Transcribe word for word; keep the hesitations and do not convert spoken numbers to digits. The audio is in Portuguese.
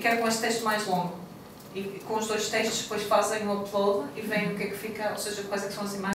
quero com este texto mais longo. E com os dois textos depois fazem o upload e veem o que é que fica, ou seja, quais é que são as imagens